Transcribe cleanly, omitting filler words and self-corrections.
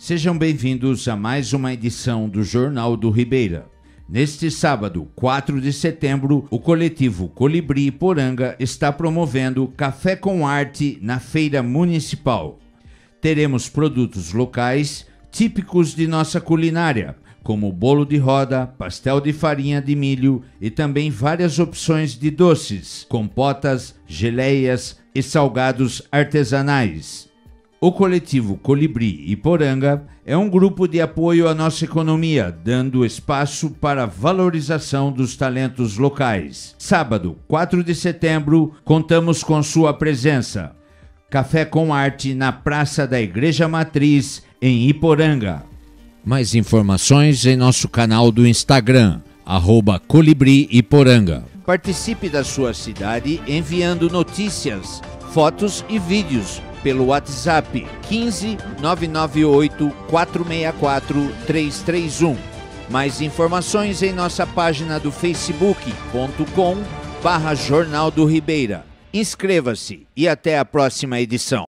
Sejam bem-vindos a mais uma edição do Jornal do Ribeira. Neste sábado, 4 de setembro, o coletivo Colibri Iporanga está promovendo Café com Arte na Feira Municipal. Teremos produtos locais típicos de nossa culinária, como bolo de roda, pastel de farinha de milho e também várias opções de doces, compotas, geleias e salgados artesanais. O coletivo Colibri Iporanga é um grupo de apoio à nossa economia, dando espaço para a valorização dos talentos locais. Sábado, 4 de setembro, contamos com sua presença. Café com Arte na Praça da Igreja Matriz, em Iporanga. Mais informações em nosso canal do Instagram, @Colibri-Iporanga. Participe da sua cidade enviando notícias, fotos e vídeos pelo WhatsApp 15 998 464 331. Mais informações em nossa página do facebook.com/Jornal do Ribeira. Inscreva-se e até a próxima edição.